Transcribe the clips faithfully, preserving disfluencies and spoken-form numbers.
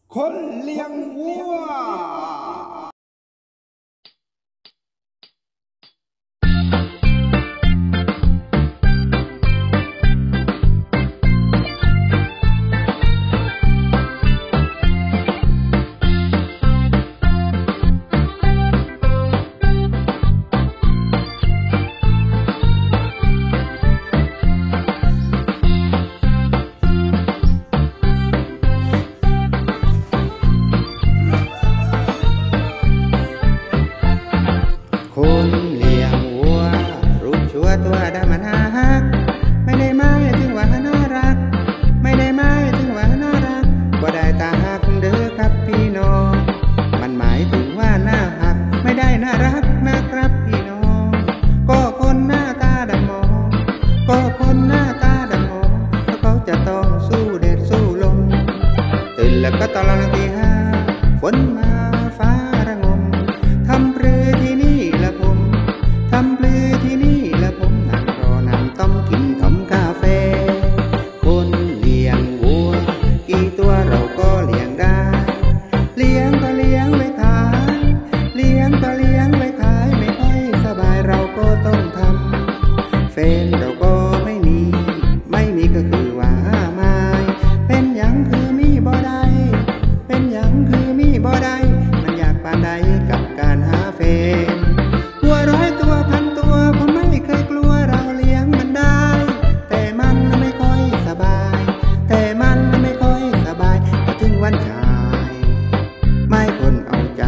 คนเลี้ยงวัวคนเลี้ยงวัวรู้ชัวตัวดำมันฮักไม่ได้หมายถึงว่าน่ารักไม่ได้หมายถึงว่าน่ารักบ่ได้ตาหักเด้อครับพี่น้องมันหมายถึงว่าน่าหักไม่ได้น่ารักนะครับพี่น้องก็คนหน้าตาดำมองก็คนหน้าตาดำมองเพราะเขาจะต้องสู้แดดสู้ลมตื่นแล้วก็ตอนละตีห้าฝนมาฟ้าระงมทำปรือที่นี่ละผมทำปลือที่นี่ละผมนั่งรอน้ำต้มกินถมกาแฟคนเลี้ยงวัวกี่ตัวเราก็เลี้ยงได้เลี้ยงก็เลี้ยงไว้ขายเลี้ยงก็เลี้ยงไว้ขายไม่ค่อยสบายเราก็ต้องทำแฟนเราก็ไม่มีไม่มีก็คือว่าไม่เป็นอย่างคือมีบ่ได้เป็นอย่างคือมีบ่ได้มันอยากปานใดกับการหาแฟนวัวร้อยตัวพันตัวผมไม่เคยกลัวเราเลี้ยงมันได้แต่มันไม่ค่อยสบายแต่มันไม่ค่อยสบายพอถึงวันชายไม่คนเอาใจ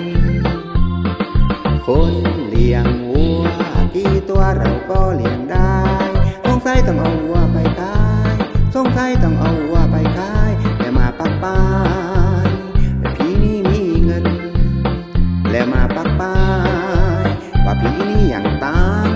คนเลี้ยงวัวกี่ตัวเราก็เลี้ยงได้สงสัยต้องเอาวัวไปขายสงสัยต้องเอาวัวไปขายแต่มาปักป้ายพี่นี่มีเงินแล้วมาปักป้ายว่าพี่นี่อย่างตัง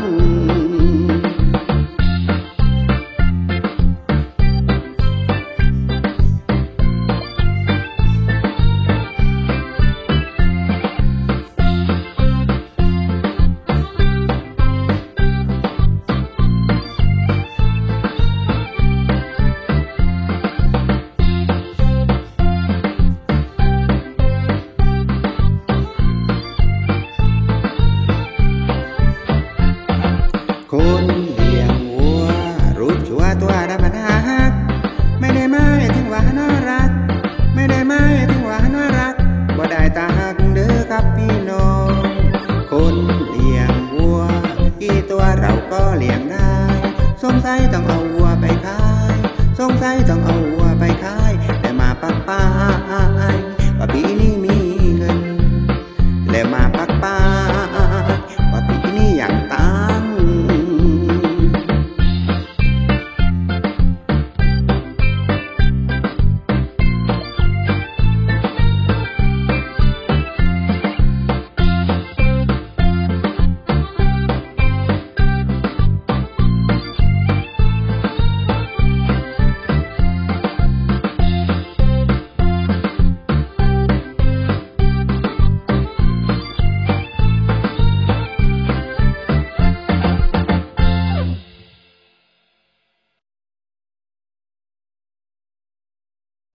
คนเลี้ยงวัวรู้ชัวตัวดำมันฮักไม่ได้หมายถึงว่าน่ารักไม่ได้หมายถึงว่าน่ารักบ่ได้ตาหักเด้อครับพี่น้องคนเลี้ยงวัวกี่ตัวเราก็เลี้ยงได้สงสัยต้องเอา